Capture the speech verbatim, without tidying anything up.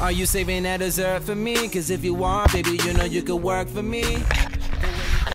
Are you saving that dessert for me? Cause if you are, baby, you know you could work for me.